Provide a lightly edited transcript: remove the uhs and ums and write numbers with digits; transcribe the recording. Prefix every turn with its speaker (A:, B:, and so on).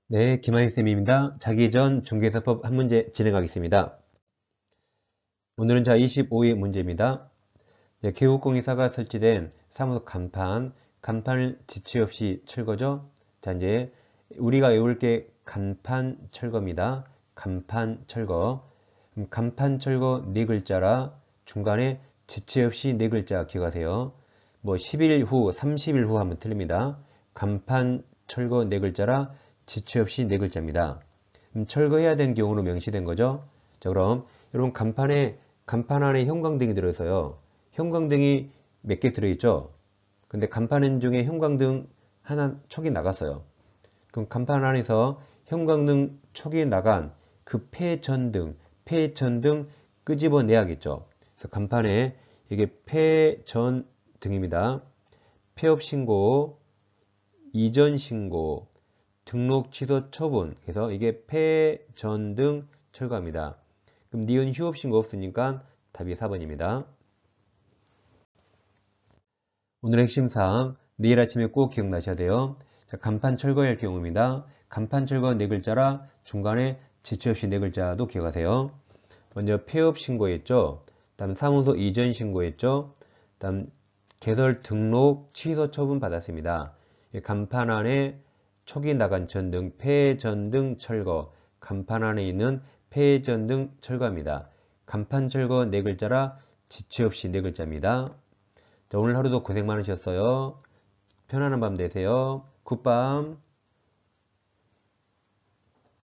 A: 네, 김하희 쌤입니다. 자기 전 중개사법 한 문제 진행하겠습니다. 오늘은 25위 문제입니다. 개국공인사가 설치된 사무소 간판을 지체 없이 철거죠. 자, 이제 우리가 외울 게 간판 철거입니다. 간판 철거. 간판 철거 네 글자라 중간에 지체 없이 네 글자 기억하세요. 뭐 10일 후, 30일 후 하면 틀립니다. 간판 철거 네 글자라 지체 없이 네 글자입니다. 철거해야 되는 경우로 명시된 거죠. 자, 그럼 여러분 간판 안에 형광등이 들어있어요. 형광등이 몇 개 들어있죠. 근데 간판 중에 형광등 하나 촉이 나갔어요. 그럼 간판 안에서 형광등 촉이 나간 그 폐전등 끄집어내야겠죠. 그래서 간판에 이게 폐전등입니다. 폐업 신고, 이전 신고, 등록 취소 처분. 그래서 이게 폐전등 철거합니다. 그럼 니은 휴업 신고 없으니까 답이 4번입니다. 오늘 핵심 사항 내일 아침에 꼭 기억나셔야 돼요. 자, 간판 철거할 경우입니다. 간판 철거 네 글자라 중간에 지체 없이 네 글자도 기억하세요. 먼저 폐업 신고했죠. 다음 사무소 이전 신고했죠. 다음 개설 등록 취소 처분 받았습니다. 간판 안에 촉이 나간 전등, 폐전등 철거. 간판 안에 있는 폐전등 철거합니다. 간판 철거 네 글자라 지체 없이 네 글자입니다. 자, 오늘 하루도 고생 많으셨어요. 편안한 밤 되세요. 굿밤.